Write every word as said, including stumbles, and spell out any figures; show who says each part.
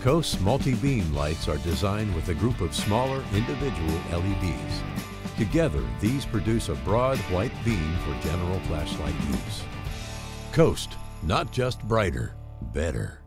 Speaker 1: Coast's multi-beam lights are designed with a group of smaller individual L E Ds. Together, these produce a broad white beam for general flashlight use. Coast, not just brighter, better.